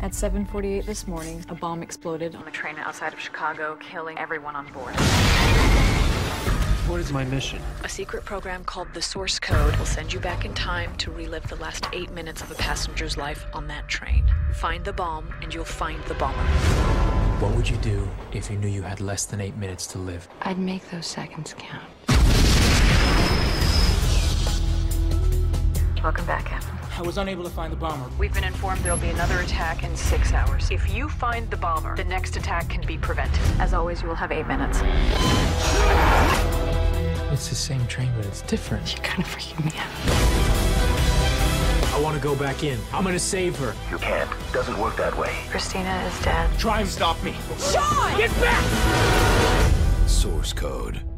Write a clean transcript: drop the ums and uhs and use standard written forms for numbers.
At 7:48 this morning, a bomb exploded on a train outside of Chicago, killing everyone on board. What is my mission? A secret program called the Source Code will send you back in time to relive the last 8 minutes of a passenger's life on that train. Find the bomb, and you'll find the bomber. What would you do if you knew you had less than 8 minutes to live? I'd make those seconds count. Welcome back, Captain. I was unable to find the bomber. We've been informed there'll be another attack in 6 hours. If you find the bomber, the next attack can be prevented. As always, you will have 8 minutes. It's the same train, but it's different. You're kind of freaking me out. I want to go back in. I'm gonna save her. You can't. Doesn't work that way. Christina is dead. Try and stop me. Sean! Get back! Source Code.